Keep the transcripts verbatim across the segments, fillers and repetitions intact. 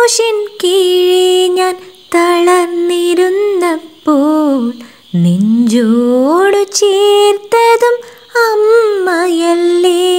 ക്രൂശിൻ കീഴേ ഞാൻ തളർന്നിരുന്നപ്പോൾ നെഞ്ചോടു ചേർത്തതും അമ്മയല്ലേ.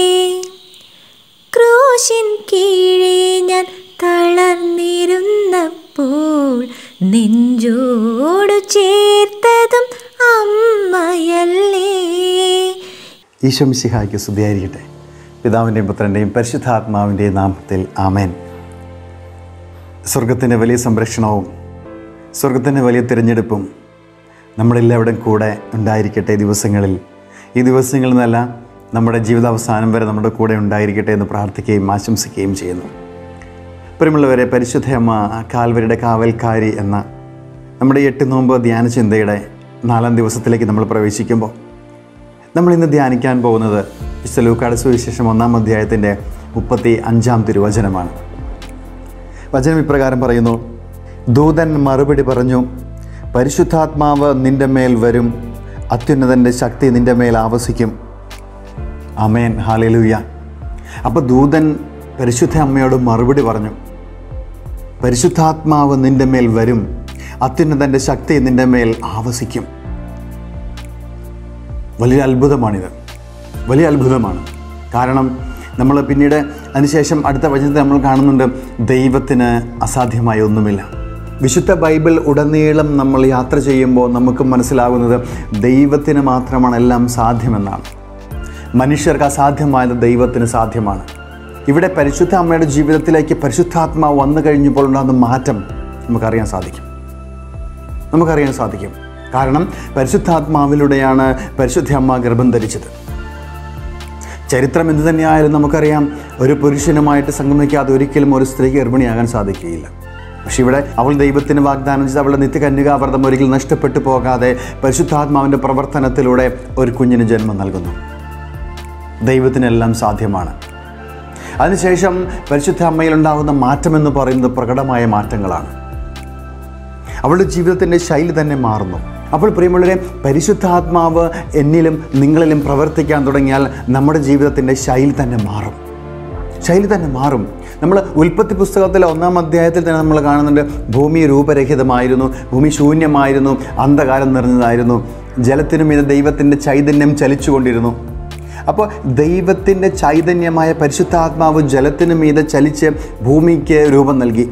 ക്രൂശിൻ കീഴേ ഞാൻ തളർന്നിരുന്നപ്പോൾ നെഞ്ചോടു ചേർത്തതും അമ്മയല്ലേ. ഈശോ മിശിഹായ്ക്ക് സ്തുതിയായിരിക്കട്ടെ. പിതാവിൻ്റെയും പുത്രൻ്റെയും പരിശുദ്ധാത്മാവിൻ്റെയും നാമത്തിൽ ആമേൻ. സ്വർഗത്തിൻ്റെ വലിയ സംരക്ഷണവും സ്വർഗത്തിൻ്റെ വലിയ തിരഞ്ഞെടുപ്പും നമ്മളെല്ലാവരുടെയും കൂടെ ഉണ്ടായിരിക്കട്ടെ. ദിവസങ്ങളിൽ ഈ ദിവസങ്ങളിൽ നിന്നല്ല നമ്മുടെ ജീവിതാവസാനം വരെ നമ്മുടെ കൂടെ ഉണ്ടായിരിക്കട്ടെ എന്ന് പ്രാർത്ഥിക്കുകയും ആശംസിക്കുകയും ചെയ്യുന്നു. പ്രിയമുള്ളവരെ, പരിശുദ്ധയമ്മ കാൽവരിയുടെ കാവൽക്കാരി എന്ന നമ്മുടെ എട്ട് നോമ്പ് ധ്യാന ചിന്തയുടെ നാലാം ദിവസത്തിലേക്ക് നമ്മൾ പ്രവേശിക്കുമ്പോൾ നമ്മളിന്ന് ധ്യാനിക്കാൻ പോകുന്നത് വിശുദ്ധ ലൂക്കായുടെ സുവിശേഷം ഒന്നാം അധ്യായത്തിൻ്റെ മുപ്പത്തി അഞ്ചാം തിരുവചനമാണ്. വചനം ഇപ്രകാരം പറയുന്നു: ദൂതൻ മറുപടി പറഞ്ഞു, പരിശുദ്ധാത്മാവ് നിൻ്റെ മേൽ വരും, അത്യുന്നതൻ്റെ ശക്തി നിൻ്റെ മേൽ ആവസിക്കും. ആമേൻ, ഹല്ലേലൂയ. അപ്പോൾ ദൂതൻ പരിശുദ്ധ അമ്മയോട് മറുപടി പറഞ്ഞു, പരിശുദ്ധാത്മാവ് നിൻ്റെ മേൽ വരും, അത്യുന്നതൻ്റെ ശക്തി നിൻ്റെ മേൽ ആവസിക്കും. വലിയ അത്ഭുതമാണിത്, വലിയ അത്ഭുതമാണ്. കാരണം നമ്മൾ പിന്നീട് അതിനുശേഷം അടുത്ത വചനത്തിൽ നമ്മൾ കാണുന്നുണ്ട്, ദൈവത്തിന് അസാധ്യമായ ഒന്നുമില്ല. വിശുദ്ധ ബൈബിൾ ഉടനീളം നമ്മൾ യാത്ര ചെയ്യുമ്പോൾ നമുക്ക് മനസ്സിലാകുന്നത് ദൈവത്തിന് മാത്രമാണ് എല്ലാം സാധ്യമെന്നാണ്. മനുഷ്യർക്ക് അസാധ്യമായത് ദൈവത്തിന് സാധ്യമാണ്. ഇവിടെ പരിശുദ്ധ അമ്മയുടെ ജീവിതത്തിലേക്ക് പരിശുദ്ധാത്മാവ് വന്നു കഴിഞ്ഞപ്പോൾ ഉണ്ടാകുന്ന മാറ്റം നമുക്കറിയാൻ സാധിക്കും നമുക്കറിയാൻ സാധിക്കും കാരണം പരിശുദ്ധാത്മാവിലൂടെയാണ് പരിശുദ്ധ അമ്മ ഗർഭം ധരിച്ചത്. ചരിത്രം എന്തു തന്നെയായാലും നമുക്കറിയാം, ഒരു പുരുഷനുമായിട്ട് സംഗമിക്കാതെ ഒരിക്കലും ഒരു സ്ത്രീക്ക് ഗർഭിണിയാകാൻ സാധിക്കുകയില്ല. പക്ഷെ ഇവിടെ അവൾ ദൈവത്തിന് വാഗ്ദാനം ചെയ്ത് അവളുടെ നിത്യകന്യകാവ്രതം ഒരിക്കലും നഷ്ടപ്പെട്ടു പോകാതെ പരിശുദ്ധാത്മാവിൻ്റെ പ്രവർത്തനത്തിലൂടെ ഒരു കുഞ്ഞിന് ജന്മം നൽകുന്നു. ദൈവത്തിനെല്ലാം സാധ്യമാണ്. അതിനുശേഷം പരിശുദ്ധ അമ്മയിലുണ്ടാകുന്ന മാറ്റമെന്ന് പറയുന്നത് പ്രകടമായ മാറ്റങ്ങളാണ്. അവളുടെ ജീവിതത്തിൻ്റെ ശൈലി തന്നെ മാറുന്നു. അപ്പോൾ പ്രിയമുള്ളവരെ, പരിശുദ്ധാത്മാവ് എന്നിലും നിങ്ങളിലും പ്രവർത്തിക്കാൻ തുടങ്ങിയാൽ നമ്മുടെ ജീവിതത്തിൻ്റെ ശൈലി തന്നെ മാറും ശൈലി തന്നെ മാറും നമ്മൾ ഉൽപ്പത്തി പുസ്തകത്തിലെ ഒന്നാം അധ്യായത്തിൽ തന്നെ നമ്മൾ കാണുന്നുണ്ട്, ഭൂമി രൂപരഹിതമായിരുന്നു, ഭൂമി ശൂന്യമായിരുന്നു, അന്ധകാരം നിറഞ്ഞതായിരുന്നു, ജലത്തിനു മീതെ ദൈവത്തിൻ്റെ ചൈതന്യം ചലിച്ചുകൊണ്ടിരുന്നു. അപ്പോൾ ദൈവത്തിൻ്റെ ചൈതന്യമായ പരിശുദ്ധാത്മാവ് ജലത്തിനു മീതെ ചലിച്ച് ഭൂമിക്ക് രൂപം നൽകി.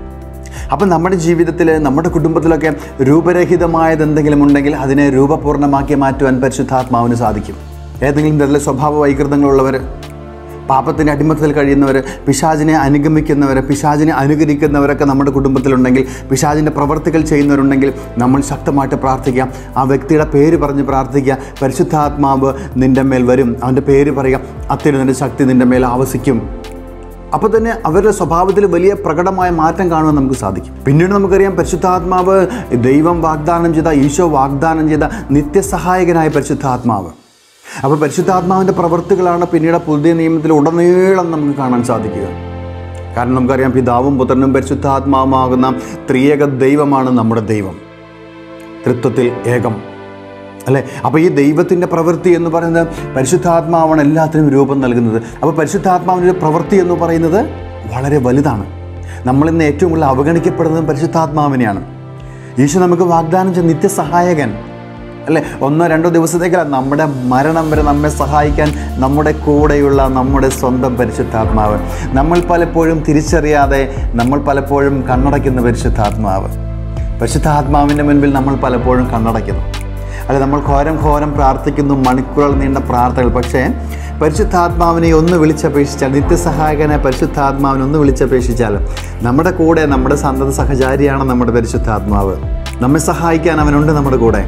അപ്പം നമ്മുടെ ജീവിതത്തിൽ, നമ്മുടെ കുടുംബത്തിലൊക്കെ രൂപരഹിതമായത് എന്തെങ്കിലും ഉണ്ടെങ്കിൽ അതിനെ രൂപപൂർണ്ണമാക്കി മാറ്റുവാൻ പരിശുദ്ധാത്മാവിന് സാധിക്കും. ഏതെങ്കിലും തരത്തിലെ സ്വഭാവ വൈകൃതങ്ങളുള്ളവർ, പാപത്തിൻ്റെ അടിമത്തത്തിൽ കഴിയുന്നവർ, പിശാചിനെ അനുഗമിക്കുന്നവർ, പിശാചിനെ അനുകരിക്കുന്നവരൊക്കെ നമ്മുടെ കുടുംബത്തിലുണ്ടെങ്കിൽ, പിശാചിൻ്റെ പ്രവർത്തികൾ ചെയ്യുന്നവരുണ്ടെങ്കിൽ നമ്മൾ ശക്തമായിട്ട് പ്രാർത്ഥിക്കാം. ആ വ്യക്തിയുടെ പേര് പറഞ്ഞ് പ്രാർത്ഥിക്കുക, പരിശുദ്ധാത്മാവ് നിൻ്റെ മേൽ വരും, അവൻ്റെ പേര് പറയുക, അത്യുന്നതൻ്റെ ശക്തി നിൻ്റെ മേൽ ആവസിക്കും. അപ്പോൾ തന്നെ അവരുടെ സ്വഭാവത്തിൽ വലിയ പ്രകടമായ മാറ്റം കാണുവാൻ നമുക്ക് സാധിക്കും. പിന്നീട് നമുക്കറിയാം, പരിശുദ്ധാത്മാവ് ദൈവം വാഗ്ദാനം ചെയ്ത, ഈശോ വാഗ്ദാനം ചെയ്ത നിത്യസഹായകനായ പരിശുദ്ധാത്മാവ്. അപ്പോൾ പരിശുദ്ധാത്മാവിൻ്റെ പ്രവൃത്തികളാണ് പിന്നീട് പുതിയ നിയമത്തിൽ ഉടനീളം നമുക്ക് കാണാൻ സാധിക്കുക. കാരണം നമുക്കറിയാം, പിതാവും പുത്രനും പരിശുദ്ധാത്മാവുമാകുന്ന ത്രിയേക ദൈവമാണ് നമ്മുടെ ദൈവം, ത്രിത്വത്തിൽ ഏകം, അല്ലേ? അപ്പോൾ ഈ ദൈവത്തിൻ്റെ പ്രവൃത്തി എന്ന് പറയുന്നത് പരിശുദ്ധാത്മാവാണ് എല്ലാത്തിനും രൂപം നൽകുന്നത്. അപ്പോൾ പരിശുദ്ധാത്മാവിൻ്റെ പ്രവൃത്തി എന്ന് പറയുന്നത് വളരെ വലുതാണ്. നമ്മളിന്ന് ഏറ്റവും കൂടുതൽ അവഗണിക്കപ്പെടുന്നത് പരിശുദ്ധാത്മാവിനെയാണ്. ഈശോ നമുക്ക് വാഗ്ദാനം ചെയ്ത നിത്യസഹായകൻ, അല്ലേ? ഒന്നോ രണ്ടോ ദിവസത്തേക്കല്ല, നമ്മുടെ മരണം വരെ നമ്മെ സഹായിക്കാൻ നമ്മുടെ കൂടെയുള്ള നമ്മുടെ സ്വന്തം പരിശുദ്ധാത്മാവ്. നമ്മൾ പലപ്പോഴും തിരിച്ചറിയാതെ നമ്മൾ പലപ്പോഴും കണ്ണടയ്ക്കുന്ന പരിശുദ്ധാത്മാവ്. പരിശുദ്ധാത്മാവിൻ്റെ മുൻപിൽ നമ്മൾ പലപ്പോഴും കണ്ണടയ്ക്കുന്നു. അല്ല, നമ്മൾ ഘോരം ഘോരം പ്രാർത്ഥിക്കുന്നു, മണിക്കൂറുകൾ നീണ്ട പ്രാർത്ഥനകൾ. പക്ഷേ പരിശുദ്ധാത്മാവിനെ ഒന്ന് വിളിച്ചപേക്ഷിച്ചാൽ, നിത്യസഹായകനെ പരിശുദ്ധാത്മാവിനെ ഒന്ന് വിളിച്ചപേക്ഷിച്ചാൽ, നമ്മുടെ കൂടെ നമ്മുടെ സന്തത സഹചാരിയാണ് നമ്മുടെ പരിശുദ്ധാത്മാവ്. നമ്മെ സഹായിക്കാൻ അവനുണ്ട് നമ്മുടെ കൂടെ.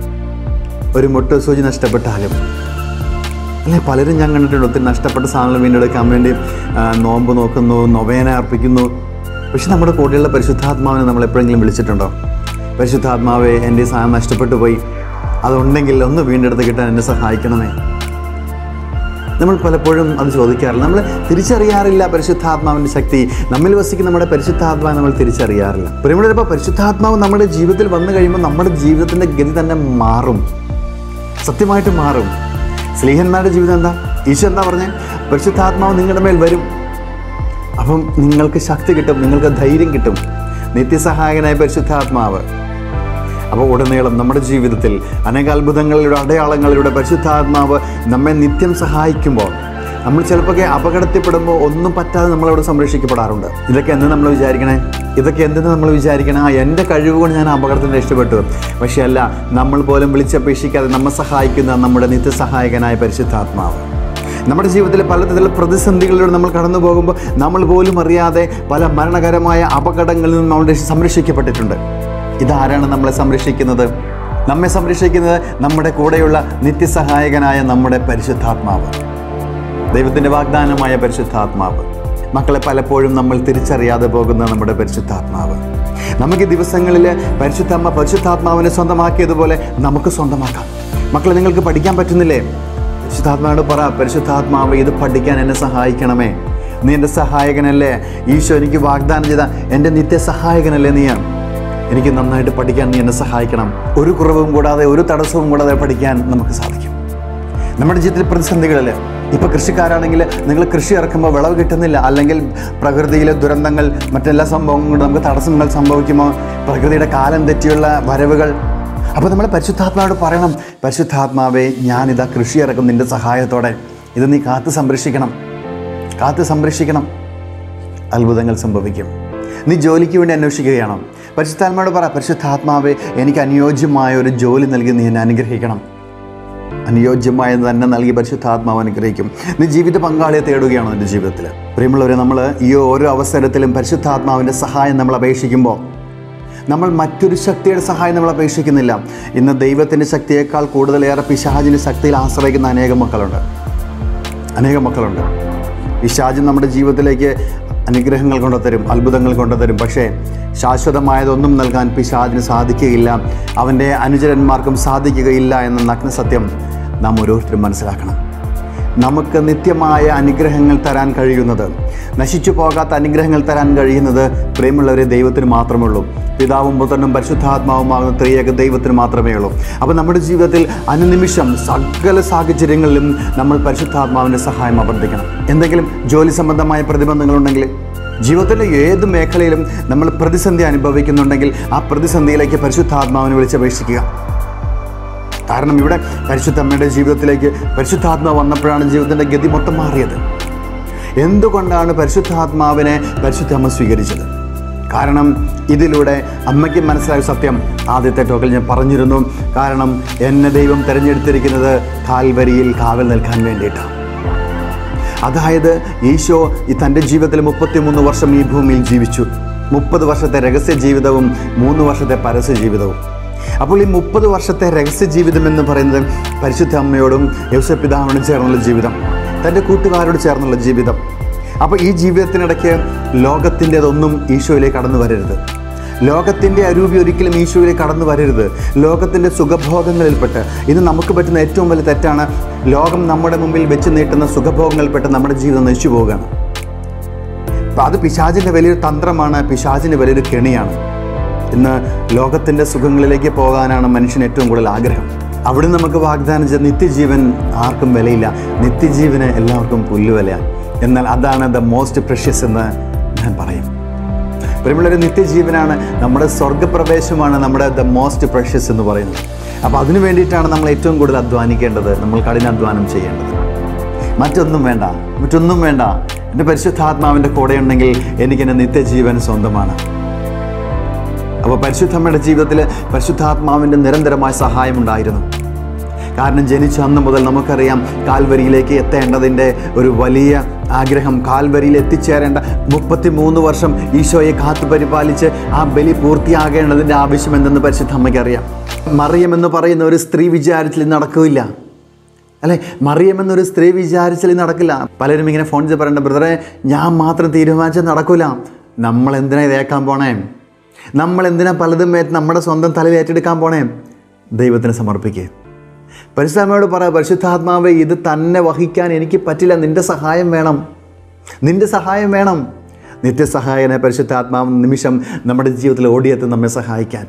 ഒരു മുട്ട് സൂചി നഷ്ടപ്പെട്ടാലും, അല്ലെ, പലരും ഞാൻ കണ്ടിട്ടുണ്ട്, ഒത്തിരി നഷ്ടപ്പെട്ട സാധനങ്ങൾ വീണ്ടെടുക്കാൻ വേണ്ടി നോമ്പ് നോക്കുന്നു, നൊവേന അർപ്പിക്കുന്നു. പക്ഷെ നമ്മുടെ കൂടെയുള്ള പരിശുദ്ധാത്മാവിനെ നമ്മൾ എപ്പോഴെങ്കിലും വിളിച്ചിട്ടുണ്ടോ? പരിശുദ്ധാത്മാവെ, എൻ്റെ സാധനം നഷ്ടപ്പെട്ടു പോയി, അതുണ്ടെങ്കിൽ ഒന്ന് വീണ്ടെടുത്ത് കിട്ടാൻ എന്നെ സഹായിക്കണമേ. നമ്മൾ പലപ്പോഴും അത് ചോദിക്കാറില്ല. നമ്മൾ തിരിച്ചറിയാറില്ല പരിശുദ്ധാത്മാവിൻ്റെ ശക്തി. നമ്മിൽ വസിക്കുന്ന നമ്മുടെ പരിശുദ്ധാത്മാവ് നമ്മൾ തിരിച്ചറിയാറില്ല. പ്രിയമുള്ളവരപ്പോൾ പരിശുദ്ധാത്മാവ് നമ്മുടെ ജീവിതത്തിൽ വന്നു കഴിയുമ്പോൾ നമ്മുടെ ജീവിതത്തിൻ്റെ ഗതി തന്നെ മാറും, സത്യമായിട്ട് മാറും. സ്ലീഹന്മാരുടെ ജീവിതം എന്താ? ഈശോ എന്താ പറഞ്ഞേ? പരിശുദ്ധാത്മാവ് നിങ്ങളുടെ മേൽ വരും, അപ്പം നിങ്ങൾക്ക് ശക്തി കിട്ടും, നിങ്ങൾക്ക് ധൈര്യം കിട്ടും. നിത്യസഹായകനായ പരിശുദ്ധാത്മാവ്. അപ്പോൾ ഉടനീളം നമ്മുടെ ജീവിതത്തിൽ അനേക അത്ഭുതങ്ങളിലൂടെ അടയാളങ്ങളിലൂടെ പരിശുദ്ധാത്മാവ് നമ്മെ നിത്യം സഹായിക്കുമ്പോൾ നമ്മൾ ചിലപ്പോൾ അപകടത്തിൽപ്പെടുമ്പോൾ ഒന്നും പറ്റാതെ നമ്മളവിടെ സംരക്ഷിക്കപ്പെടാറുണ്ട്. ഇതൊക്കെ എന്തെന്ന് നമ്മൾ വിചാരിക്കണേ ഇതൊക്കെ എന്തെന്ന് നമ്മൾ വിചാരിക്കണം ആ എൻ്റെ കഴിവ് കൊണ്ട് ഞാൻ അപകടത്തിൽ രക്ഷപ്പെട്ടു. പക്ഷേ അല്ല, നമ്മൾ പോലും വിളിച്ചപേക്ഷിക്കാതെ നമ്മെ സഹായിക്കുന്ന നമ്മുടെ നിത്യസഹായകനായ പരിശുദ്ധാത്മാവ്. നമ്മുടെ ജീവിതത്തിലെ പലതരത്തിലുള്ള പ്രതിസന്ധികളിലൂടെ നമ്മൾ കടന്നു പോകുമ്പോൾ നമ്മൾ പോലും അറിയാതെ പല മരണകരമായ അപകടങ്ങളിൽ നിന്ന് നമ്മൾ സംരക്ഷിക്കപ്പെട്ടിട്ടുണ്ട്. ഇതാരാണ് നമ്മളെ സംരക്ഷിക്കുന്നത്? നമ്മെ സംരക്ഷിക്കുന്നത് നമ്മുടെ കൂടെയുള്ള നിത്യസഹായകനായ നമ്മുടെ പരിശുദ്ധാത്മാവ്, ദൈവത്തിൻ്റെ വാഗ്ദാനമായ പരിശുദ്ധാത്മാവ്. മക്കളെ, പലപ്പോഴും നമ്മൾ തിരിച്ചറിയാതെ പോകുന്ന നമ്മുടെ പരിശുദ്ധാത്മാവ്. നമുക്ക് ഈ ദിവസങ്ങളിൽ പരിശുദ്ധാത്മ പരിശുദ്ധാത്മാവിനെ സ്വന്തമാക്കിയതുപോലെ നമുക്ക് സ്വന്തമാക്കാം. മക്കളെ, നിങ്ങൾക്ക് പഠിക്കാൻ പറ്റുന്നില്ലേ? പരിശുദ്ധാത്മാവോട് പറ, പരിശുദ്ധാത്മാവ് ഇത് പഠിക്കാൻ എന്നെ സഹായിക്കണമേ. നീ എൻ്റെ സഹായകനല്ലേ? ഈശോ എനിക്ക് വാഗ്ദാനം ചെയ്ത എൻ്റെ നിത്യസഹായകനല്ലേ നീ? എനിക്ക് നന്നായിട്ട് പഠിക്കാൻ നീ എന്നെ സഹായിക്കണം. ഒരു കുറവും കൂടാതെ, ഒരു തടസ്സവും കൂടാതെ പഠിക്കാൻ നമുക്ക് സാധിക്കും. നമ്മുടെ ജീവിതത്തിൽ പ്രതിസന്ധികളിൽ, ഇപ്പോൾ കൃഷിക്കാരാണെങ്കിൽ നിങ്ങൾ കൃഷി ഇറക്കുമ്പോൾ വിളവ് കിട്ടുന്നില്ല, അല്ലെങ്കിൽ പ്രകൃതിയിലെ ദുരന്തങ്ങൾ, മറ്റെല്ലാ സംഭവങ്ങളും കൊണ്ട് നമുക്ക് തടസ്സങ്ങൾ സംഭവിക്കുമ്പോൾ, പ്രകൃതിയുടെ കാലം തെറ്റിയുള്ള വരവുകൾ. അപ്പോൾ നമ്മൾ പരിശുദ്ധാത്മാവോട് പറയണം, പരിശുദ്ധാത്മാവേ, ഞാനിതാ കൃഷി ഇറക്കും നിൻ്റെ സഹായത്തോടെ. ഇത് നീ കാത്ത് സംരക്ഷിക്കണം, കാത്ത് സംരക്ഷിക്കണം. അത്ഭുതങ്ങൾ സംഭവിക്കും. നീ ജോലിക്ക് വേണ്ടി അന്വേഷിക്കുകയാണോ? പരിശുദ്ധാത്മാവോട് പറ, പരിശുദ്ധാത്മാവേ, എനിക്ക് അനുയോജ്യമായ ഒരു ജോലി നൽകി നീ എന്നെ അനുഗ്രഹിക്കണം. അനുയോജ്യമായത് തന്നെ നൽകി പരിശുദ്ധാത്മാവ് അനുഗ്രഹിക്കും. നീ ജീവിത പങ്കാളിയെ തേടുകയാണോ നിൻ്റെ ജീവിതത്തിൽ? പ്രിയമുള്ളവരെ, നമ്മൾ ഈ ഓരോ അവസരത്തിലും പരിശുദ്ധാത്മാവിൻ്റെ സഹായം നമ്മൾ അപേക്ഷിക്കുമ്പോൾ നമ്മൾ മറ്റൊരു ശക്തിയുടെ സഹായം നമ്മൾ അപേക്ഷിക്കുന്നില്ല. ഇന്ന് ദൈവത്തിൻ്റെ ശക്തിയേക്കാൾ കൂടുതലേറെ പിശാചിൻ്റെ ശക്തിയിൽ ആശ്രയിക്കുന്ന അനേകം മക്കളുണ്ട് അനേകം മക്കളുണ്ട് പിശാച് നമ്മുടെ ജീവിതത്തിലേക്ക് അനുഗ്രഹങ്ങൾ കൊണ്ടുതരും, അത്ഭുതങ്ങൾ കൊണ്ടുതരും. പക്ഷേ ശാശ്വതമായതൊന്നും നൽകാൻ പിശാചിന് സാധിക്കുകയില്ല, അവൻ്റെ അനുചരന്മാർക്കും സാധിക്കുകയില്ല എന്ന നഗ്ന സത്യം നാം ഓരോരുത്തരും മനസ്സിലാക്കണം. നമുക്ക് നിത്യമായ അനുഗ്രഹങ്ങൾ തരാൻ കഴിയുന്നത്, നശിച്ചു പോകാത്ത അനുഗ്രഹങ്ങൾ തരാൻ കഴിയുന്നത് പ്രിയമുള്ളവരെ ദൈവത്തിന് മാത്രമേ ഉള്ളൂ. പിതാവും പുത്രനും പരിശുദ്ധാത്മാവുമാകുന്ന ത്രിയേക ദൈവത്തിന് മാത്രമേ ഉള്ളൂ. അപ്പോൾ നമ്മുടെ ജീവിതത്തിൽ അനുനിമിഷം സകല സാഹചര്യങ്ങളിലും നമ്മൾ പരിശുദ്ധാത്മാവിൻ്റെ സഹായം അഭ്യർത്ഥിക്കണം. എന്തെങ്കിലും ജോലി സംബന്ധമായ പ്രതിബന്ധങ്ങളുണ്ടെങ്കിൽ, ജീവിതത്തിൻ്റെ ഏത് മേഖലയിലും നമ്മൾ പ്രതിസന്ധി അനുഭവിക്കുന്നുണ്ടെങ്കിൽ ആ പ്രതിസന്ധിയിലേക്ക് പരിശുദ്ധാത്മാവിനെ വിളിച്ചപേക്ഷിക്കുക. കാരണം ഇവിടെ പരിശുദ്ധമ്മയുടെ ജീവിതത്തിലേക്ക് പരിശുദ്ധാത്മാവ് വന്നപ്പോഴാണ് ജീവിതത്തിൻ്റെ ഗതി മൊത്തം മാറിയത്. എന്തുകൊണ്ടാണ് പരിശുദ്ധാത്മാവിനെ പരിശുദ്ധമ്മ സ്വീകരിച്ചത്? കാരണം ഇതിലൂടെ അമ്മയ്ക്ക് മനസ്സിലായ സത്യം ആദ്യത്തെ ടോക്കിൽ ഞാൻ പറഞ്ഞിരുന്നു. കാരണം എന്നെ ദൈവം തിരഞ്ഞെടുത്തിരിക്കുന്നത് കാൽവരിയിൽ കാവൽ നിൽക്കാൻ വേണ്ടിയിട്ടാണ്. അതായത് ഈശോ ഈ തൻ്റെ ജീവിതത്തിൽ മുപ്പത്തിമൂന്ന് വർഷം ഈ ഭൂമിയിൽ ജീവിച്ചു. മുപ്പത് വർഷത്തെ രഹസ്യ ജീവിതവും മൂന്ന് വർഷത്തെ പരസ്യ ജീവിതവും. അപ്പോൾ ഈ മുപ്പത് വർഷത്തെ രഹസ്യ ജീവിതം എന്ന് പറയുന്നത് പരിശുദ്ധ അമ്മയോടും യോസേപ്പ് പിതാവിനോടും ചേർന്നുള്ള ജീവിതം, തൻ്റെ കൂട്ടുകാരോട് ചേർന്നുള്ള ജീവിതം. അപ്പോൾ ഈ ജീവിതത്തിനിടയ്ക്ക് ലോകത്തിൻ്റെതൊന്നും ഈശോയിലേക്ക് കടന്നു വരരുത്. ലോകത്തിൻ്റെ അരൂപി ഒരിക്കലും ഈശോയിലേക്ക് കടന്നു വരരുത്. ലോകത്തിൻ്റെ സുഖഭോഗങ്ങളിൽപ്പെട്ട് ഇന്ന് നമുക്ക് പറ്റുന്ന ഏറ്റവും വലിയ തെറ്റാണ്, ലോകം നമ്മുടെ മുമ്പിൽ വെച്ച് നീട്ടുന്ന സുഖഭോഗങ്ങളിൽപ്പെട്ട് നമ്മുടെ ജീവിതം നശിച്ചു പോവുകയാണ്. അപ്പം അത് പിശാചിൻ്റെ വലിയൊരു തന്ത്രമാണ്, പിശാചിൻ്റെ വലിയൊരു കെണിയാണ്. ഇന്ന് ലോകത്തിൻ്റെ സുഖങ്ങളിലേക്ക് പോകാനാണ് മനുഷ്യന് ഏറ്റവും കൂടുതൽ ആഗ്രഹം. അവിടെ നമുക്ക് വാഗ്ദാനം ചെയ്ത നിത്യജീവൻ ആർക്കും വിലയില്ല, നിത്യജീവന് എല്ലാവർക്കും പുല്ലുവിലയാണ്. എന്നാൽ അതാണ് ദ മോസ്റ്റ് പ്രഷ്യസ് എന്ന് ഞാൻ പറയും. പ്രിയമുള്ളൊരു നിത്യജീവനാണ്, നമ്മുടെ സ്വർഗപ്രവേശമാണ് നമ്മുടെ ദ മോസ്റ്റ് പ്രഷ്യസ് എന്ന് പറയുന്നത്. അപ്പോൾ അതിനു വേണ്ടിയിട്ടാണ് നമ്മൾ ഏറ്റവും കൂടുതൽ അധ്വാനിക്കേണ്ടത്, നമ്മൾ കഠിനാധ്വാനം ചെയ്യേണ്ടത്. മറ്റൊന്നും വേണ്ട, മറ്റൊന്നും വേണ്ട. എൻ്റെ പരിശുദ്ധാത്മാവിൻ്റെ കൂടെ ഉണ്ടെങ്കിൽ എനിക്കെൻ്റെ നിത്യജീവൻ സ്വന്തമാണ്. അപ്പോൾ പരിശുദ്ധമ്മയുടെ ജീവിതത്തിൽ പരിശുദ്ധാത്മാവിൻ്റെ നിരന്തരമായ സഹായമുണ്ടായിരുന്നു. കാരണം ജനിച്ച അന്ന് മുതൽ നമുക്കറിയാം കാൽവരിയിലേക്ക് എത്തേണ്ടതിൻ്റെ ഒരു വലിയ ആഗ്രഹം, കാൽവരിയിൽ എത്തിച്ചേരേണ്ട മുപ്പത്തി മൂന്ന് വർഷം ഈശോയെ കാത്തു പരിപാലിച്ച് ആ ബലി പൂർത്തിയാകേണ്ടതിൻ്റെ ആവശ്യം എന്തെന്ന് പരിശുദ്ധ അമ്മയ്ക്ക് അറിയാം. മറിയമെന്ന് പറയുന്ന ഒരു സ്ത്രീ വിചാരിച്ചാൽ ഇത് നടക്കില്ല, അല്ലേ? മറിയമെന്നൊരു സ്ത്രീ വിചാരിച്ചാൽ ഇത് നടക്കില്ല. പലരും ഇങ്ങനെ ഫോൺ ചെയ്ത് പറയേണ്ട, ബ്രദറെ ഞാൻ മാത്രം തീരുമാനിച്ചാൽ നടക്കില്ല. നമ്മൾ എന്തിനാ ഇതേക്കാൻ പോണേ? നമ്മൾ എന്തിനാ പലതും നമ്മുടെ സ്വന്തം തലയിൽ ഏറ്റെടുക്കാൻ പോണേ? ദൈവത്തിന് സമർപ്പിക്കുക. പരിശുദ്ധാത്മാവോട് പറ, പരിശുദ്ധാത്മാവേ, ഇത് തന്നെ വഹിക്കാൻ എനിക്ക് പറ്റില്ല, നിൻ്റെ സഹായം വേണം, നിൻ്റെ സഹായം വേണം. നിത്യസഹായനെ പരിശുദ്ധാത്മാവ് നിമിഷം നമ്മുടെ ജീവിതത്തിൽ ഓടിയെത്തും നമ്മെ സഹായിക്കാൻ.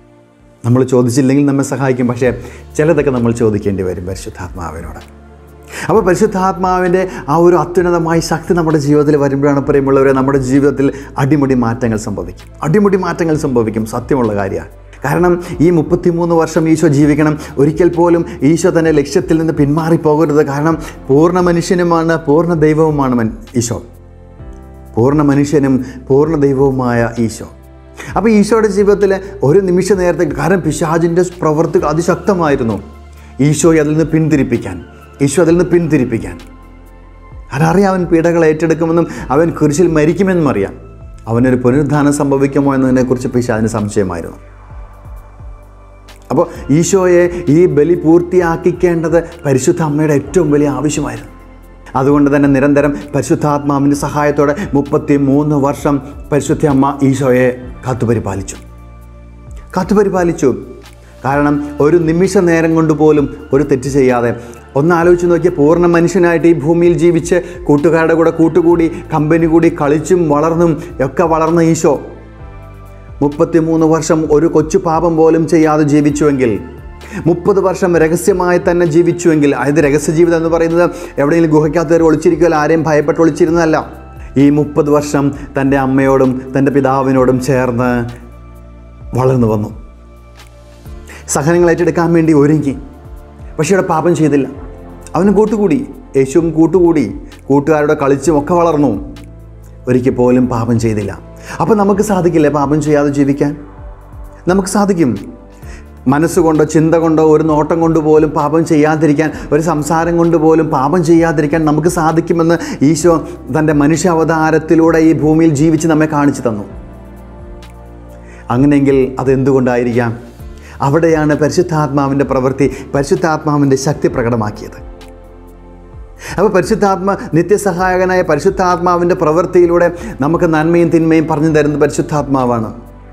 നമ്മൾ ചോദിച്ചില്ലെങ്കിൽ നമ്മെ സഹായിക്കും, പക്ഷേ ചിലതൊക്കെ നമ്മൾ ചോദിക്കേണ്ടി വരും പരിശുദ്ധാത്മാവിനോട്. അപ്പോൾ പരിശുദ്ധാത്മാവിൻ്റെ ആ ഒരു അത്യുന്നതമായ ശക്തി നമ്മുടെ ജീവിതത്തിൽ വരുമ്പോഴാണ് പ്രിയമുള്ളവരെ നമ്മുടെ ജീവിതത്തിൽ അടിമുടി മാറ്റങ്ങൾ സംഭവിക്കും. അടിമുടി മാറ്റങ്ങൾ സംഭവിക്കും. സത്യമുള്ള കാര്യമാണ്. കാരണം ഈ മുപ്പത്തിമൂന്ന് വർഷം ഈശോ ജീവിക്കണം. ഒരിക്കൽ പോലും ഈശോ തന്നെ ലക്ഷ്യത്തിൽ നിന്ന് പിന്മാറിപ്പോകരുത്. കാരണം പൂർണ്ണ മനുഷ്യനുമാണ്, പൂർണ്ണ ദൈവവുമാണ് മൻ ഈശോ. പൂർണ്ണ മനുഷ്യനും പൂർണ്ണ ദൈവവുമായ ഈശോ. അപ്പോൾ ഈശോയുടെ ജീവിതത്തിൽ ഒരു നിമിഷ നേരത്തെ, കാരണം പിശാചിൻ്റെ പ്രവൃത്തികൾ അതിശക്തമായിരുന്നു ഈശോയെ അതിൽ നിന്ന് പിന്തിരിപ്പിക്കാൻ ഈശോ അതിൽ നിന്ന് പിന്തിരിപ്പിക്കാൻ അതറിയാം. അവൻ പീഡകൾ ഏറ്റെടുക്കുമെന്നും അവൻ കുരിശിൽ മരിക്കുമെന്നും അറിയാം. അവനൊരു പുനരുദ്ധാനം സംഭവിക്കുമോ എന്നതിനെക്കുറിച്ച് പിശാചിന് സംശയമായിരുന്നു. അപ്പോൾ ഈശോയെ ഈ ബലി പൂർത്തിയാക്കിക്കേണ്ടത് പരിശുദ്ധ അമ്മയുടെ ഏറ്റവും വലിയ ആവശ്യമായിരുന്നു. അതുകൊണ്ട് തന്നെ നിരന്തരം പരിശുദ്ധാത്മാവിൻ്റെ സഹായത്തോടെ മുപ്പത്തി മൂന്ന് വർഷം പരിശുദ്ധ അമ്മ ഈശോയെ കാത്തുപരിപാലിച്ചു കാത്തുപരിപാലിച്ചു കാരണം ഒരു നിമിഷ നേരം കൊണ്ട് പോലും ഒരു തെറ്റ് ചെയ്യാതെ, ഒന്ന് ആലോചിച്ച് നോക്കിയാൽ പൂർണ്ണ മനുഷ്യനായിട്ട് ഈ ഭൂമിയിൽ ജീവിച്ച് കൂട്ടുകാരുടെ കൂടെ കൂട്ടുകൂടി കമ്പനി കൂടി കളിച്ചും വളർന്നും ഒക്കെ വളർന്ന ഈശോ മുപ്പത്തിമൂന്ന് വർഷം ഒരു കൊച്ചു പാപം പോലും ചെയ്യാതെ ജീവിച്ചുവെങ്കിൽ, മുപ്പത് വർഷം രഹസ്യമായി തന്നെ ജീവിച്ചുവെങ്കിൽ, അതായത് രഹസ്യ ജീവിതം എന്ന് പറയുന്നത് എവിടെയെങ്കിലും ഗുഹയ്ക്കകത്ത് കയറി ഒളിച്ചിരിക്കുകയോ ആരെയും ഭയപ്പെട്ട് ഒളിച്ചിരുന്നതല്ല. ഈ മുപ്പത് വർഷം തൻ്റെ അമ്മയോടും തൻ്റെ പിതാവിനോടും ചേർന്ന് വളർന്നു വന്നു. സഹനങ്ങൾ ഏറ്റെടുക്കാൻ വേണ്ടി ഒരുങ്ങി. പക്ഷേ ഇവിടെ പാപം ചെയ്തില്ല. അവന് കൂട്ടുകൂടി, യേശുവും കൂട്ടുകൂടി, കൂട്ടുകാരുടെ കളിച്ചും ഒക്കെ വളർന്നു. ഒരിക്കൽ പോലും പാപം ചെയ്തില്ല. അപ്പം നമുക്ക് സാധിക്കില്ലേ പാപം ചെയ്യാതെ ജീവിക്കാൻ? നമുക്ക് സാധിക്കും. മനസ്സുകൊണ്ടോ ചിന്ത കൊണ്ടോ ഒരു നോട്ടം കൊണ്ട് പോലും പാപം ചെയ്യാതിരിക്കാൻ, ഒരു സംസാരം കൊണ്ട് പോലും പാപം ചെയ്യാതിരിക്കാൻ നമുക്ക് സാധിക്കുമെന്ന് ഈശോ തൻ്റെ മനുഷ്യാവതാരത്തിലൂടെ ഈ ഭൂമിയിൽ ജീവിച്ച് നമ്മെ കാണിച്ചു തന്നു. അങ്ങനെയെങ്കിൽ അതെന്തുകൊണ്ടായിരിക്കാം? അവിടെയാണ് പരിശുദ്ധാത്മാവിൻ്റെ പ്രവൃത്തി, പരിശുദ്ധാത്മാവിൻ്റെ ശക്തി പ്രകടമാക്കിയത്. അപ്പോൾ പരിശുദ്ധാത്മ നിത്യസഹായകനായ പരിശുദ്ധാത്മാവിൻ്റെ പ്രവൃത്തിയിലൂടെ നമുക്ക് നന്മയും തിന്മയും പറഞ്ഞു തരുന്നത് പരിശുദ്ധാത്മാവാണ്.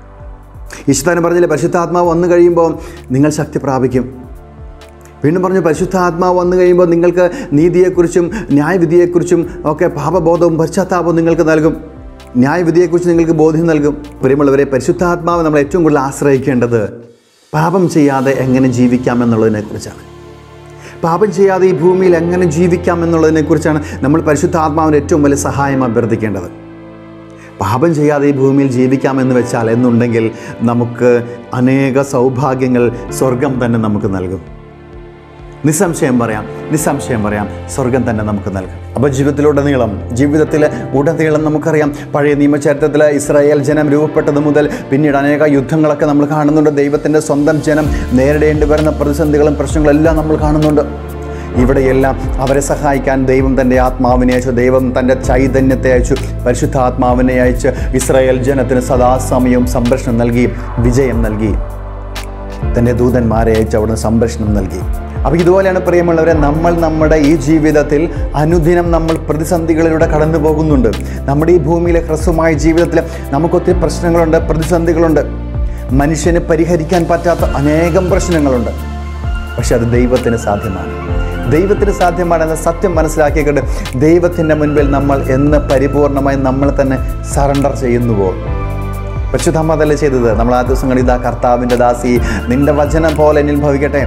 ഈശോൻ പറഞ്ഞില്ലേ, പരിശുദ്ധാത്മാവ് വന്നു കഴിയുമ്പോൾ നിങ്ങൾ ശക്തി പ്രാപിക്കും. വീണ്ടും പറഞ്ഞു, പരിശുദ്ധാത്മാവ് വന്നു കഴിയുമ്പോൾ നിങ്ങൾക്ക് നീതിയെക്കുറിച്ചും ന്യായവിധിയെക്കുറിച്ചും ഒക്കെ പാപബോധവും പശ്ചാത്താപവും നിങ്ങൾക്ക് നൽകും. ന്യായവിധിയെക്കുറിച്ച് നിങ്ങൾക്ക് ബോധ്യം നൽകും. പ്രിയമുള്ളവരെ, പരിശുദ്ധാത്മാവ് നമ്മൾ ഏറ്റവും കൂടുതൽ ആശ്രയിക്കേണ്ടത് പാപം ചെയ്യാതെ എങ്ങനെ ജീവിക്കാം എന്നുള്ളതിനെക്കുറിച്ചാണ്. പാപം ചെയ്യാതെ ഈ ഭൂമിയിൽ എങ്ങനെ ജീവിക്കാം എന്നുള്ളതിനെക്കുറിച്ചാണ് നമ്മൾ പരിശുദ്ധാത്മാവിൻ്റെ ഏറ്റവും വലിയ സഹായം അഭ്യർത്ഥിക്കേണ്ടത്. പാപം ചെയ്യാതെ ഈ ഭൂമിയിൽ ജീവിക്കാമെന്ന് വെച്ചാൽ എന്നുണ്ടെങ്കിൽ നമുക്ക് അനേക സൗഭാഗ്യങ്ങൾ സ്വർഗം തന്നെ നമുക്ക് നൽകും. നിസ്സംശയം പറയാം നിസ്സംശയം പറയാം സ്വർഗം തന്നെ നമുക്ക് നൽകും. അപ്പോൾ ജീവിതത്തിലുടനീളം ജീവിതത്തിൽ ഉടനീളം നമുക്കറിയാം, പഴയ നിയമചരിത്രത്തിൽ ഇസ്രായേൽ ജനം രൂപപ്പെട്ടത് മുതൽ പിന്നീട് അനേക യുദ്ധങ്ങളൊക്കെ നമ്മൾ കാണുന്നുണ്ട്. ദൈവത്തിൻ്റെ സ്വന്തം ജനം നേരിടേണ്ടി വരുന്ന പ്രതിസന്ധികളും പ്രശ്നങ്ങളും എല്ലാം നമ്മൾ കാണുന്നുണ്ട്. ഇവിടെയെല്ലാം അവരെ സഹായിക്കാൻ ദൈവം തൻ്റെ ആത്മാവിനെ അയച്ചു, ദൈവം തൻ്റെ ചൈതന്യത്തെ അയച്ചു, പരിശുദ്ധാത്മാവിനെ അയച്ച് ഇസ്രായേൽ ജനത്തിന് സദാസമയവും സംരക്ഷണം നൽകി, വിജയം നൽകി. തൻ്റെ ദൂതന്മാരെ അയച്ച് അവിടുന്ന് സംരക്ഷണം നൽകി. അപ്പോൾ ഇതുപോലെയാണ് പ്രിയമുള്ളവരെ, നമ്മൾ നമ്മുടെ ഈ ജീവിതത്തിൽ അനുദിനം നമ്മൾ പ്രതിസന്ധികളിലൂടെ കടന്നു പോകുന്നുണ്ട്. നമ്മുടെ ഈ ഭൂമിയിലെ ഹ്രസ്വമായ ജീവിതത്തിൽ നമുക്കൊത്തിരി പ്രശ്നങ്ങളുണ്ട്, പ്രതിസന്ധികളുണ്ട്. മനുഷ്യന് പരിഹരിക്കാൻ പറ്റാത്ത അനേകം പ്രശ്നങ്ങളുണ്ട്. പക്ഷെ അത് ദൈവത്തിന് സാധ്യമാണ്. ദൈവത്തിന് സാധ്യമാണെന്ന സത്യം മനസ്സിലാക്കിക്കൊണ്ട് ദൈവത്തിൻ്റെ മുൻപിൽ നമ്മൾ എന്ന് പരിപൂർണമായി നമ്മൾ തന്നെ സറണ്ടർ ചെയ്യുന്നുവോ? പരിശുദ്ധമ്മ അതല്ലേ ചെയ്തത്? നമ്മൾ ആ ദിവസം കണ്ട്, ഇതാ കർത്താവിൻ്റെ ദാസി, നിൻ്റെ വചനം പോലെ എന്നിൽ ഭവിക്കട്ടെ.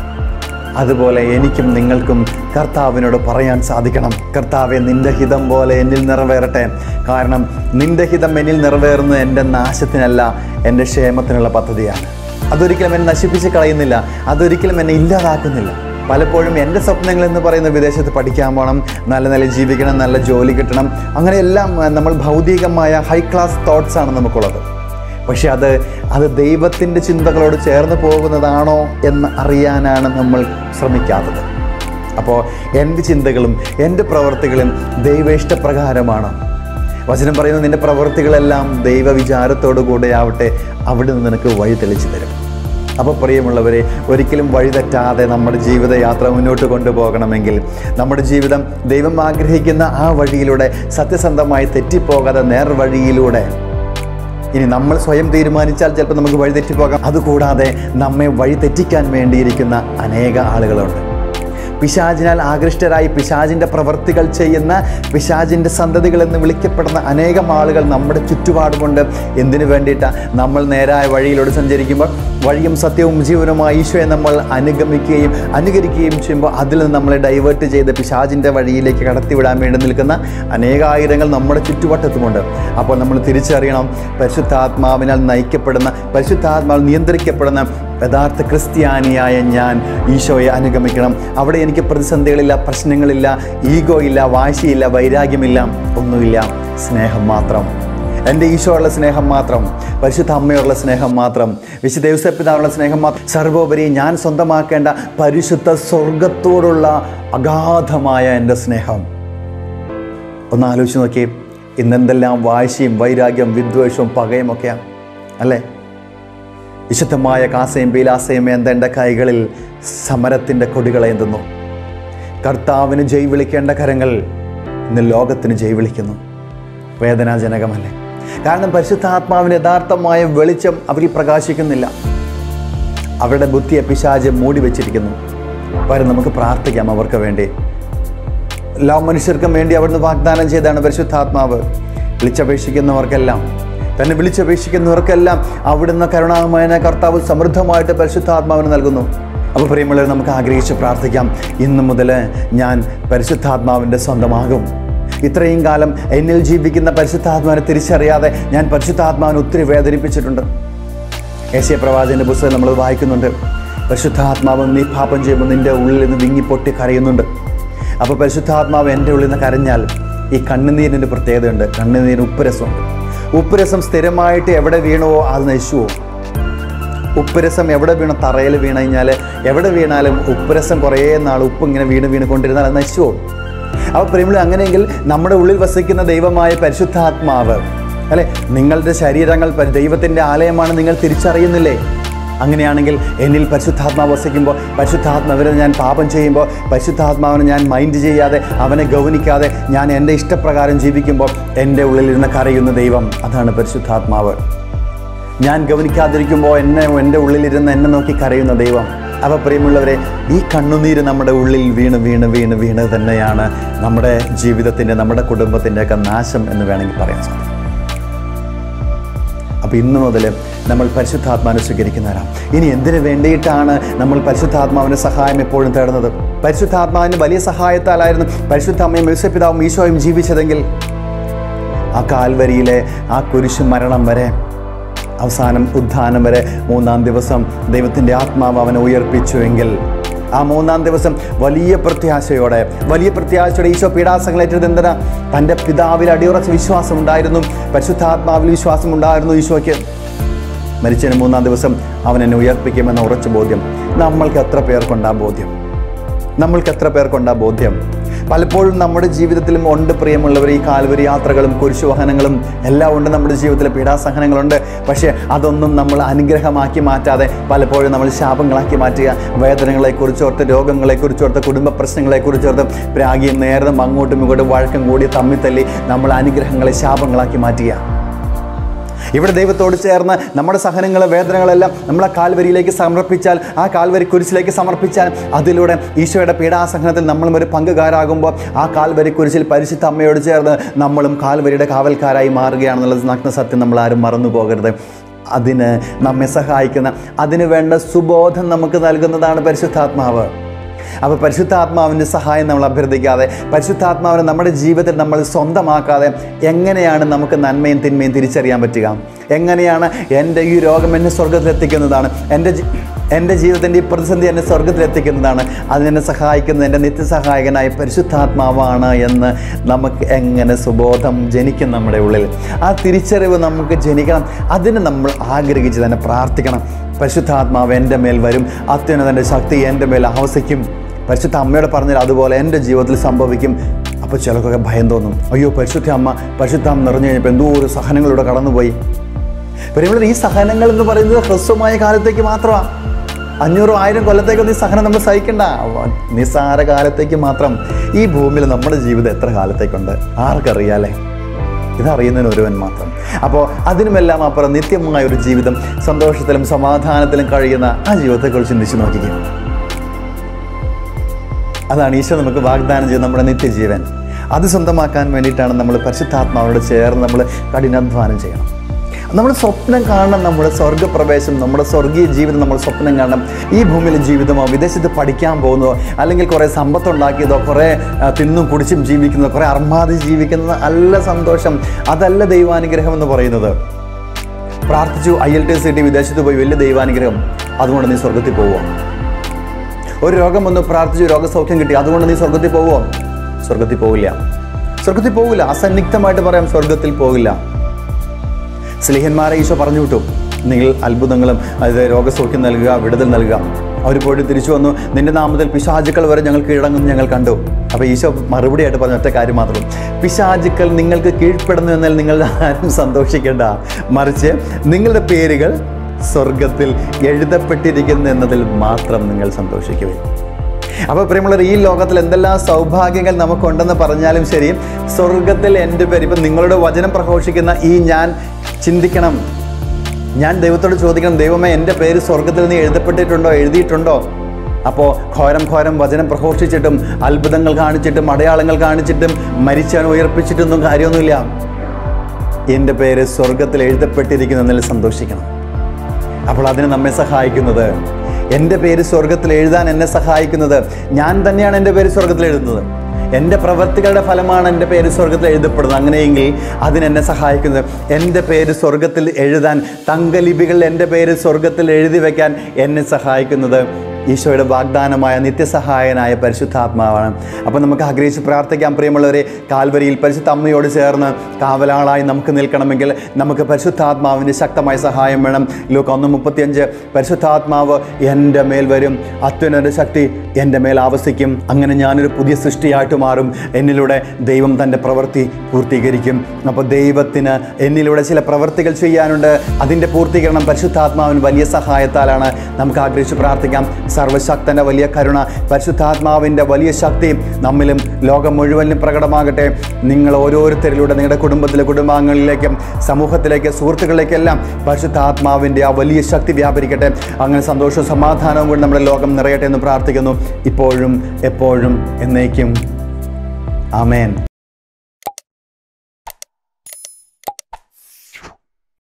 അതുപോലെ എനിക്കും നിങ്ങൾക്കും കർത്താവിനോട് പറയാൻ സാധിക്കണം, കർത്താവെ നിൻ്റെ ഹിതം പോലെ എന്നിൽ നിറവേറട്ടെ. കാരണം നിൻ്റെ ഹിതം എന്നിൽ നിറവേറുന്നത് എൻ്റെ നാശത്തിനല്ല, എൻ്റെ ക്ഷേമത്തിനുള്ള പദ്ധതിയാണ്. അതൊരിക്കലും എന്നെ നശിപ്പിച്ച് കളയുന്നില്ല, അതൊരിക്കലും എന്നെ ഇല്ലാതാക്കുന്നില്ല. പലപ്പോഴും എൻ്റെ സ്വപ്നങ്ങൾ എന്ന് പറയുന്ന വിദേശത്ത് പഠിക്കാൻ പോകണം, നല്ല നല്ല ജീവിക്കണം, നല്ല ജോലി കിട്ടണം, അങ്ങനെയെല്ലാം നമ്മൾ ഭൗതികമായ ഹൈ ക്ലാസ് തോട്ട്സാണ് നമുക്കുള്ളത്. പക്ഷെ അത് അത് ദൈവത്തിൻ്റെ ചിന്തകളോട് ചേർന്ന് പോകുന്നതാണോ എന്ന് അറിയാനാണ് നമ്മൾ ശ്രമിക്കാത്തത്. അപ്പോൾ എൻ്റെ ചിന്തകളും എൻ്റെ പ്രവൃത്തികളും ദൈവ ഇഷ്ടപ്രകാരമാണ്. വചനം പറയുന്നത്, നിൻ്റെ പ്രവൃത്തികളെല്ലാം ദൈവവിചാരത്തോടു കൂടെ ആവട്ടെ, അവിടെ നിന്ന് നിനക്ക് വഴി തെളിച്ചു തരും. അപ്പോൾ പ്രിയമുള്ളവരെ, ഒരിക്കലും വഴിതെറ്റാതെ നമ്മുടെ ജീവിതയാത്ര മുന്നോട്ട് കൊണ്ടുപോകണമെങ്കിൽ നമ്മുടെ ജീവിതം ദൈവം ആഗ്രഹിക്കുന്ന ആ വഴിയിലൂടെ സത്യസന്ധമായി തെറ്റിപ്പോകാതെ നേർവഴിയിലൂടെ, ഇനി നമ്മൾ സ്വയം തീരുമാനിച്ചാൽ ചിലപ്പോൾ നമുക്ക് വഴി തെറ്റിപ്പോകാം. അതുകൂടാതെ നമ്മെ വഴി തെറ്റിക്കാൻ വേണ്ടിയിരിക്കുന്ന അനേക ആളുകളുണ്ട്. പിശാചിനാൽ ആകൃഷ്ടരായി പിശാചിൻ്റെ പ്രവൃത്തികൾ ചെയ്യുന്ന പിശാചിൻ്റെ സന്തതികൾ എന്ന് വിളിക്കപ്പെടുന്ന അനേകം ആളുകൾ നമ്മുടെ ചുറ്റുപാടുമുണ്ട്. എന്തിനു വേണ്ടിയിട്ടാണ്? നമ്മൾ നേരായ വഴിയിലൂടെ സഞ്ചരിക്കുമ്പോൾ വഴിയും സത്യവും ജീവനുമായി ഈശോയെ നമ്മൾ അനുഗമിക്കുകയും അനുകരിക്കുകയും ചെയ്യുമ്പോൾ അതിൽ നിന്ന് നമ്മളെ ഡൈവേർട്ട് ചെയ്ത് പിശാചിൻ്റെ വഴിയിലേക്ക് കടത്തിവിടാൻ വേണ്ടി നിൽക്കുന്ന അനേകായിരങ്ങൾ നമ്മുടെ ചുറ്റുവട്ടത്തുമുണ്ട്. അപ്പോൾ നമ്മൾ തിരിച്ചറിയണം, പരിശുദ്ധാത്മാവിനാൽ നയിക്കപ്പെടുന്ന, പരിശുദ്ധാത്മാവിൽ നിയന്ത്രിക്കപ്പെടുന്ന യഥാർത്ഥ ക്രിസ്ത്യാനിയായ ഞാൻ ഈശോയെ അനുഗമിക്കണം. അവിടെ എനിക്ക് പ്രതിസന്ധികളില്ല, പ്രശ്നങ്ങളില്ല, ഈഗോ ഇല്ല, വാശിയില്ല, വൈരാഗ്യമില്ല, ഒന്നുമില്ല. സ്നേഹം മാത്രം, എൻ്റെ ഈശോയുള്ള സ്നേഹം മാത്രം, പരിശുദ്ധ അമ്മയുള്ള സ്നേഹം മാത്രം, വിശുദ്ധ ദേവസ്വപിതാവുള്ള സ്നേഹം മാത്രം. സർവോപരി ഞാൻ സ്വന്തമാക്കേണ്ട പരിശുദ്ധ സ്വർഗത്തോടുള്ള അഗാധമായ എൻ്റെ സ്നേഹം. ഒന്ന് ആലോചിച്ച് നോക്കി, ഇന്നെന്തെല്ലാം വാശിയും വൈരാഗ്യം വിദ്വേഷവും പകയും ഒക്കെയാണ് അല്ലേ? വിശുദ്ധമായ കാസയും പീലാസയും എൻ്റെ കൈകളിൽ സമരത്തിൻ്റെ കൊടികളേന്തുന്നു. കർത്താവിന് ജയ് വിളിക്കേണ്ട കരങ്ങൾ ഇന്ന് ലോകത്തിന് ജയ് വിളിക്കുന്നു. വേദനാജനകമല്ലേ? കാരണം പരിശുദ്ധാത്മാവിന് യഥാർത്ഥമായ വെളിച്ചം അവരിൽ പ്രകാശിക്കുന്നില്ല. അവരുടെ ബുദ്ധിയെ പിശാച് മൂടി വെച്ചിരിക്കുന്നു. പകരം നമുക്ക് പ്രാർത്ഥിക്കാം അവർക്ക് വേണ്ടി. എല്ലാ മനുഷ്യർക്കും വേണ്ടി അവിടുന്ന് വാഗ്ദാനം ചെയ്താണ് പരിശുദ്ധാത്മാവ്. വിളിച്ചപേക്ഷിക്കുന്നവർക്കെല്ലാം, തന്നെ വിളിച്ചപേക്ഷിക്കുന്നവർക്കെല്ലാം അവിടുന്ന് കരുണാമയന കർത്താവ് സമൃദ്ധമായിട്ട് പരിശുദ്ധാത്മാവിന് നൽകുന്നു. അപ്പോൾ പ്രിയമുള്ളവർ, നമുക്ക് ആഗ്രഹിച്ച് പ്രാർത്ഥിക്കാം, ഇന്നു മുതൽ ഞാൻ പരിശുദ്ധാത്മാവിൻ്റെ സ്വന്തമാകും. ഇത്രയും കാലം എന്നിൽ ജീവിക്കുന്ന പരിശുദ്ധാത്മാവിനെ തിരിച്ചറിയാതെ ഞാൻ പരിശുദ്ധാത്മാവിനെ ഒത്തിരി വേദനിപ്പിച്ചിട്ടുണ്ട്. യെശയ്യാ പ്രവാചകന്റെ പുസ്തകം നമ്മൾ വായിക്കുന്നുണ്ട്. പരിശുദ്ധാത്മാവ് നീ പാപം ചെയ്യുമ്പോൾ നിൻ്റെ ഉള്ളിൽ നിന്ന് വിങ്ങിപ്പൊട്ടി കരയുന്നുണ്ട്. അപ്പോൾ പരിശുദ്ധാത്മാവ് എൻ്റെ ഉള്ളിൽ നിന്ന് കരഞ്ഞാൽ ഈ കണ്ണുനീരിൻ്റെ പ്രത്യേകതയുണ്ട്. കണ്ണുനീരിന് ഉപ്പുരസമുണ്ട്. ഉപ്പുരസം സ്ഥിരമായിട്ട് എവിടെ വീണുവോ അത് നശിച്ചുവോ? ഉപ്പുരസം എവിടെ വീണോ? തറയിൽ വീണ് കഴിഞ്ഞാൽ എവിടെ വീണാലും ഉപ്പുരസം കുറേ നാൾ ഉപ്പ് ഇങ്ങനെ വീണ് വീണ് കൊണ്ടിരുന്നാൽ അത് നശിച്ചുവോ? അപ്പോൾ പ്രിയമുള്ളവരെ, അങ്ങനെയെങ്കിൽ നമ്മുടെ ഉള്ളിൽ വസിക്കുന്ന ദൈവമായ പരിശുദ്ധാത്മാവ് അല്ലെ, നിങ്ങളുടെ ശരീരങ്ങൾ ദൈവത്തിൻ്റെ ആലയമാണ് നിങ്ങൾ തിരിച്ചറിയുന്നില്ലേ? അങ്ങനെയാണെങ്കിൽ എന്നിൽ പരിശുദ്ധാത്മാവ് വസിക്കുമ്പോൾ, പരിശുദ്ധാത്മാവിനെ ഞാൻ പാപം ചെയ്യുമ്പോൾ, പരിശുദ്ധാത്മാവിനെ ഞാൻ മൈൻഡ് ചെയ്യാതെ അവനെ ഗൗനിക്കാതെ ഞാൻ എൻ്റെ ഇഷ്ടപ്രകാരം ജീവിക്കുമ്പോൾ എൻ്റെ ഉള്ളിലിരുന്ന് കരയുന്ന ദൈവം, അതാണ് പരിശുദ്ധാത്മാവ്. ഞാൻ ഗൗനിക്കാതിരിക്കുമ്പോൾ എന്നെ എൻ്റെ ഉള്ളിലിരുന്ന് എന്നെ നോക്കി കരയുന്ന ദൈവം. അപ്പോൾ പ്രിയമുള്ളവരെ, ഈ കണ്ണുനീര് നമ്മുടെ ഉള്ളിൽ വീണ് വീണ് വീണ് വീണ് തന്നെയാണ് നമ്മുടെ ജീവിതത്തിൻ്റെ, നമ്മുടെ കുടുംബത്തിൻ്റെയൊക്കെ നാശം എന്ന് വേണമെങ്കിൽ പറയാൻ സാധിക്കും. അപ്പോൾ ഇന്നു മുതൽ നമ്മൾ പരിശുദ്ധാത്മാവിനെ സ്വീകരിക്കുന്നവരാണ്. ഇനി എന്തിനു വേണ്ടിയിട്ടാണ് നമ്മൾ പരിശുദ്ധാത്മാവിൻ്റെ സഹായം എപ്പോഴും തേടുന്നത്? പരിശുദ്ധാത്മാവിന് വലിയ സഹായത്താലായിരുന്നു പരിശുദ്ധ അമ്മയും യേശുപിതാവും ഈശോയും ജീവിച്ചതെങ്കിൽ ആ കാൽവരിയിലെ ആ കുരിശു മരണം വരെ, അവസാനം ഉദ്ധാനം വരെ, മൂന്നാം ദിവസം ദൈവത്തിൻ്റെ ആത്മാവ് അവനെ ഉയർപ്പിച്ചുവെങ്കിൽ ആ മൂന്നാം ദിവസം വലിയ പ്രത്യാശയോടെ വലിയ പ്രത്യാശയോടെ ഈശോ പീഡാസങ്ങളേറ്റത് എന്തിനാ? തൻ്റെ പിതാവിൽ അടിയുറച്ച വിശ്വാസം ഉണ്ടായിരുന്നു, പരിശുദ്ധാത്മാവിൽ വിശ്വാസം ഉണ്ടായിരുന്നു ഈശോയ്ക്ക്. മരിച്ചതിന് മൂന്നാം ദിവസം അവൻ എന്നെ ഉയർപ്പിക്കുമെന്ന ഉറച്ച ബോധ്യം നമ്മൾക്ക് എത്ര പേർക്കുണ്ടാ ബോധ്യം? നമ്മൾക്ക് എത്ര പേർക്കുണ്ടാ ബോധ്യം? പലപ്പോഴും നമ്മുടെ ജീവിതത്തിലും ഉണ്ട് പ്രിയമുള്ളവർ, ഈ കാൽവരി യാത്രകളും കുരിശുവഹനങ്ങളും എല്ലാം ഉണ്ട്. നമ്മുടെ ജീവിതത്തിൽ പീഡാസഹനങ്ങളുണ്ട്. പക്ഷേ അതൊന്നും നമ്മൾ അനുഗ്രഹമാക്കി മാറ്റാതെ പലപ്പോഴും നമ്മൾ ശാപങ്ങളാക്കി മാറ്റുക. വേദനകളെക്കുറിച്ചോർത്ത്, രോഗങ്ങളെക്കുറിച്ചോർത്ത്, കുടുംബ പ്രശ്നങ്ങളെക്കുറിച്ചോർത്ത് പ്രാഗിയും നേരതും അങ്ങോട്ടും ഇങ്ങോട്ടും വഴക്കം കൂടി തമ്മിത്തല്ലി നമ്മൾ അനുഗ്രഹങ്ങളെ ശാപങ്ങളാക്കി മാറ്റുക. ഇവിടെ ദൈവത്തോട് ചേർന്ന് നമ്മുടെ സഹനങ്ങൾ, വേദനകളെല്ലാം നമ്മൾ ആ കാൽവരിയിലേക്ക് സമർപ്പിച്ചാൽ, ആ കാൽവരി കുരിശിലേക്ക് സമർപ്പിച്ചാൽ, അതിലൂടെ ഈശോയുടെ പീഡാസഹനത്തിൽ നമ്മളും ഒരു പങ്കുകാരാകുമ്പോൾ ആ കാൽവരി കുരിശിൽ പരിശുദ്ധ അമ്മയോട് ചേർന്ന് നമ്മളും കാൽവരിയുടെ കാവൽക്കാരായി മാറുകയാണെന്നുള്ളത് നഗ്ന സത്യം നമ്മൾ ആരും മറന്നു പോകരുത്. അതിന് നമ്മെ സഹായിക്കുന്ന, അതിന് വേണ്ട സുബോധം നമുക്ക് നൽകുന്നതാണ് പരിശുദ്ധാത്മാവ്. അപ്പോൾ പരിശുദ്ധാത്മാവിൻ്റെ സഹായം നമ്മൾ അഭ്യർത്ഥിക്കാതെ, പരിശുദ്ധാത്മാവിനെ നമ്മുടെ ജീവിതത്തിൽ നമ്മൾ സ്വന്തമാക്കാതെ എങ്ങനെയാണ് നമുക്ക് നന്മയും തിന്മയും തിരിച്ചറിയാൻ പറ്റുക? എങ്ങനെയാണ് എൻ്റെ ഈ രോഗം എന്നെ സ്വർഗത്തിലെത്തിക്കുന്നതാണ്, എൻ്റെ എൻ്റെ ജീവിതത്തിൻ്റെ ഈ പ്രതിസന്ധി എന്നെ സ്വർഗത്തിലെത്തിക്കുന്നതാണ്, അതിനെന്നെ സഹായിക്കുന്നത് എൻ്റെ നിത്യസഹായകനായ പരിശുദ്ധാത്മാവാണ് എന്ന് നമുക്ക് എങ്ങനെ സുബോധം ജനിക്കും നമ്മുടെ ഉള്ളിൽ? ആ തിരിച്ചറിവ് നമുക്ക് ജനിക്കണം. അതിന് നമ്മൾ ആഗ്രഹിച്ച് തന്നെ പ്രാർത്ഥിക്കണം. പരിശുദ്ധാത്മാവ് എൻ്റെ മേൽ വരും, അത്യുന്നതൻ്റെ ശക്തി എൻ്റെ മേൽ ആവസിക്കും. പരിശുദ്ധ അമ്മയോട് പറഞ്ഞാൽ അതുപോലെ എൻ്റെ ജീവിതത്തിൽ സംഭവിക്കും. അപ്പോൾ ചിലർക്കൊക്കെ ഭയം തോന്നും, അയ്യോ പരിശുദ്ധ അമ്മ പരിശുദ്ധ അമ്മ നിറഞ്ഞു കഴിഞ്ഞപ്പോൾ എന്തോ ഒരു സഹനങ്ങളിലൂടെ കടന്നുപോയി. പിന്നെ ഈ സഹനങ്ങൾ എന്ന് പറയുന്നത് ഹ്രസ്വമായ കാലത്തേക്ക് മാത്രമാണ്. അഞ്ഞൂറോ ആയിരം കൊല്ലത്തേക്കൊന്നും ഈ സഹനം നമ്മൾ സഹിക്കണ്ട. നിസ്സാര കാലത്തേക്ക് മാത്രം. ഈ ഭൂമിയിൽ നമ്മുടെ ജീവിതം എത്ര കാലത്തേക്കുണ്ട് ആർക്കറിയാലേ? ഇതറിയുന്നതിന് ഒരുവൻ മാത്രം. അപ്പോൾ അതിനുമെല്ലാം അപ്പുറം നിത്യമായ ഒരു ജീവിതം, സന്തോഷത്തിലും സമാധാനത്തിലും കഴിയുന്ന ആ ജീവിതത്തെക്കുറിച്ച് ചിന്തിച്ച് നോക്കിക്കുക. അതാണ് ഈശോ നമുക്ക് വാഗ്ദാനം ചെയ്ത് നമ്മുടെ നിത്യജീവൻ. അത് സ്വന്തമാക്കാൻ വേണ്ടിയിട്ടാണ് നമ്മൾ പരിശുദ്ധാത്മാവോട് ചേർന്ന് നമ്മൾ കഠിനാധ്വാനം ചെയ്യണം. നമ്മൾ സ്വപ്നം കാണണം, നമ്മുടെ സ്വർഗ്ഗപ്രവേശം, നമ്മുടെ സ്വർഗീയ ജീവിതം നമ്മൾ സ്വപ്നം കാണണം. ഈ ഭൂമിയിലെ ജീവിതമോ, വിദേശത്ത് പഠിക്കാൻ പോകുന്നതോ, അല്ലെങ്കിൽ കുറേ സമ്പത്തുണ്ടാക്കിയതോ, കുറേ തിന്നും കുടിച്ചും ജീവിക്കുന്നതോ, കുറേ അർമാതി ജീവിക്കുന്നത് അല്ല സന്തോഷം. അതല്ല ദൈവാനുഗ്രഹം എന്ന് പറയുന്നത്. പ്രാർത്ഥിച്ചു, ഐ എൽ ടി എസ് കിട്ടി, വിദേശത്ത് പോയി, വലിയ ദൈവാനുഗ്രഹം, അതുകൊണ്ട് നീ സ്വർഗത്തിൽ പോവുക. ഒരു രോഗം വന്ന് പ്രാർത്ഥിച്ചു, രോഗസൗഖ്യം കിട്ടി, അതുകൊണ്ട് നീ സ്വർഗത്തിൽ പോവുക? സ്വർഗത്തിൽ പോകില്ല. സ്വർഗത്തിൽ പോകില്ല. അസന്നിഗ്ധമായിട്ട് പറയാം, സ്വർഗത്തിൽ പോകില്ല. സ്ലീഹന്മാരെ ഈശോ പറഞ്ഞു വിട്ടു, നിങ്ങൾ അത്ഭുതങ്ങളും അതായത് രോഗസൗഖ്യം നൽകുക, വിടുതൽ നൽകുക. അവർ പോയിട്ട് തിരിച്ചു വന്നു, നിന്റെ നാമത്തിൽ പിശാചുക്കൾ വരെ ഞങ്ങൾ കീഴടങ്ങുന്നു ഞങ്ങൾ കണ്ടു. അപ്പോൾ ഈശോ മറുപടിയായിട്ട് പറഞ്ഞ ഒറ്റ കാര്യം മാത്രം, പിശാചുക്കൾ നിങ്ങൾക്ക് കീഴ്പ്പെടുന്നു എന്നാൽ നിങ്ങൾ ആരും സന്തോഷിക്കേണ്ട, മറിച്ച് നിങ്ങളുടെ പേരുകൾ സ്വർഗത്തിൽ എഴുതപ്പെട്ടിരിക്കുന്നു എന്നതിൽ മാത്രം നിങ്ങൾ സന്തോഷിക്കുവിൻ. അപ്പോൾ പ്രിയമുള്ളവർ, ഈ ലോകത്തിൽ എന്തെല്ലാം സൗഭാഗ്യങ്ങൾ നമുക്കുണ്ടെന്ന് പറഞ്ഞാലും ശരി, സ്വർഗത്തിൽ എൻ്റെ പേര്, ഇപ്പം നിങ്ങളുടെ വചനം പ്രഘോഷിക്കുന്ന ഈ ഞാൻ ചിന്തിക്കണം, ഞാൻ ദൈവത്തോട് ചോദിക്കണം, ദൈവമേ എൻ്റെ പേര് സ്വർഗത്തിൽ നീ എഴുതപ്പെട്ടിട്ടുണ്ടോ, എഴുതിയിട്ടുണ്ടോ? അപ്പോൾ ഘോരം ഘോരം വചനം പ്രഘോഷിച്ചിട്ടും അത്ഭുതങ്ങൾ കാണിച്ചിട്ടും അടയാളങ്ങൾ കാണിച്ചിട്ടും മരിച്ചവനെ ഉയർപ്പിച്ചിട്ടൊന്നും കാര്യമൊന്നുമില്ല. എൻ്റെ പേര് സ്വർഗത്തിൽ എഴുതപ്പെട്ടിരിക്കുന്നതിൽ സന്തോഷിക്കണം. അപ്പോൾ അതിന് നമ്മെ സഹായിക്കുന്നത്, എൻ്റെ പേര് സ്വർഗത്തിൽ എഴുതാൻ എന്നെ സഹായിക്കുന്നത് ഞാൻ തന്നെയാണ്. എൻ്റെ പേര് സ്വർഗത്തിൽ എഴുതുന്നത് എൻ്റെ പ്രവൃത്തികളുടെ ഫലമാണ് എൻ്റെ പേര് സ്വർഗത്തിൽ എഴുതപ്പെടുന്നത്. അങ്ങനെയെങ്കിൽ അതിനെന്നെ സഹായിക്കുന്നത്, എൻ്റെ പേര് സ്വർഗത്തിൽ എഴുതാൻ, തങ്കലിപികളിൽ എൻ്റെ പേര് സ്വർഗത്തിൽ എഴുതി വയ്ക്കാൻ എന്നെ സഹായിക്കുന്നത് ഈശോയുടെ വാഗ്ദാനമായ നിത്യസഹായനായ പരിശുദ്ധാത്മാവാണ്. അപ്പോൾ നമുക്ക് ആഗ്രഹിച്ച് പ്രാർത്ഥിക്കാം. പ്രിയമുള്ളവരെ, കാൽവരിയിൽ പരിശുദ്ധ അമ്മയോട് ചേർന്ന് കാവലാളായി നമുക്ക് നിൽക്കണമെങ്കിൽ നമുക്ക് പരിശുദ്ധാത്മാവിൻ്റെ ശക്തമായ സഹായം വേണം. ലൂക്ക ഒന്ന് മുപ്പത്തിയഞ്ച്, പരിശുദ്ധാത്മാവ് എൻ്റെ മേൽ വരും, അത്യുന്നത ശക്തി എൻ്റെ മേൽ ആവസിക്കും, അങ്ങനെ ഞാനൊരു പുതിയ സൃഷ്ടിയായിട്ട് മാറും, എന്നിലൂടെ ദൈവം തൻ്റെ പ്രവൃത്തി പൂർത്തീകരിക്കും. അപ്പോൾ ദൈവത്തിന് എന്നിലൂടെ ചില പ്രവൃത്തികൾ ചെയ്യാനുണ്ട്. അതിൻ്റെ പൂർത്തീകരണം പരിശുദ്ധാത്മാവിന് വലിയ സഹായത്താലാണ്. നമുക്ക് ആഗ്രഹിച്ച് പ്രാർത്ഥിക്കാം. സർവശക്തൻ്റെ വലിയ കരുണ, പരിശുദ്ധാത്മാവിൻ്റെ വലിയ ശക്തി നമ്മിലും ലോകം മുഴുവനും പ്രകടമാകട്ടെ. നിങ്ങൾ ഓരോരുത്തരിലൂടെ നിങ്ങളുടെ കുടുംബത്തിലെ കുടുംബാംഗങ്ങളിലേക്കും സമൂഹത്തിലേക്ക് സുഹൃത്തുക്കളിലേക്കെല്ലാം പരിശുദ്ധാത്മാവിൻ്റെ ആ വലിയ ശക്തി വ്യാപരിക്കട്ടെ. അങ്ങനെ സന്തോഷവും സമാധാനവും കൊണ്ട് നമ്മുടെ ലോകം നിറയട്ടെ എന്ന് പ്രാർത്ഥിക്കുന്നു, ഇപ്പോഴും എപ്പോഴും എന്നേക്കും. ആമേൻ.